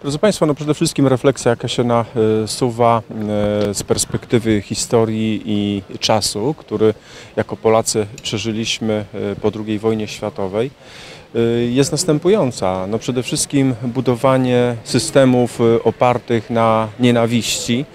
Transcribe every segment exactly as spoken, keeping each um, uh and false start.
Proszę Państwa, no przede wszystkim refleksja, jaka się nasuwa z perspektywy historii i czasu, który jako Polacy przeżyliśmy po drugiej wojnie światowej, jest następująca. No przede wszystkim budowanie systemów opartych na nienawiści,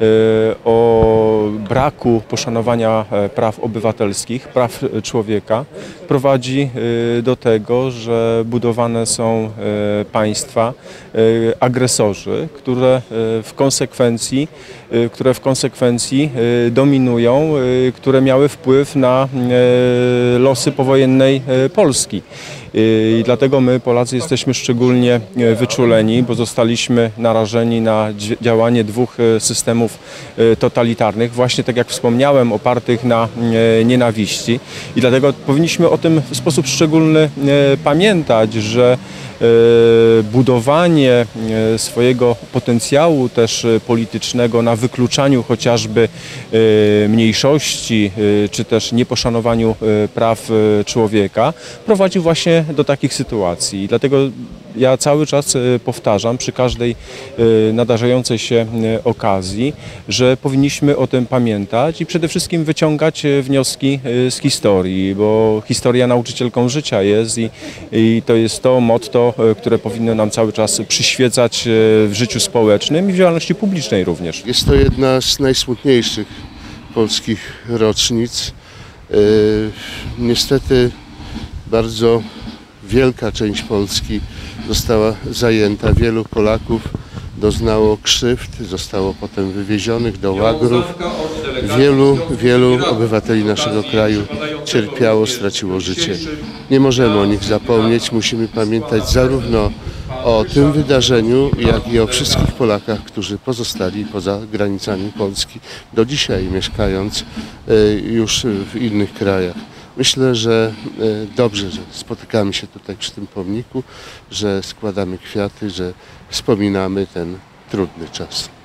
o braku poszanowania praw obywatelskich, praw człowieka prowadzi do tego, że budowane są państwa, agresorzy, które w konsekwencji, które w konsekwencji dominują, które miały wpływ na losy powojennej Polski. I dlatego my, Polacy, jesteśmy szczególnie wyczuleni, bo zostaliśmy narażeni na działanie dwóch systemów totalitarnych, właśnie tak jak wspomniałem, opartych na nienawiści. I dlatego powinniśmy o tym w sposób szczególny pamiętać, że budowanie swojego potencjału też politycznego na wykluczaniu chociażby mniejszości, czy też nieposzanowaniu praw człowieka prowadzi właśnie do takich sytuacji. Dlatego ja cały czas powtarzam przy każdej nadarzającej się okazji, że powinniśmy o tym pamiętać i przede wszystkim wyciągać wnioski z historii, bo historia nauczycielką życia jest i, i to jest to motto, które powinno nam cały czas przyświecać w życiu społecznym i w działalności publicznej również. Jest to jedna z najsmutniejszych polskich rocznic. Niestety bardzo wielka część Polski została zajęta. Wielu Polaków doznało krzywd, zostało potem wywiezionych do łagrów. Wielu, wielu obywateli naszego kraju cierpiało, straciło życie. Nie możemy o nich zapomnieć, musimy pamiętać zarówno o tym wydarzeniu, jak i o wszystkich Polakach, którzy pozostali poza granicami Polski, do dzisiaj mieszkając już w innych krajach. Myślę, że dobrze, że spotykamy się tutaj przy tym pomniku, że składamy kwiaty, że wspominamy ten trudny czas.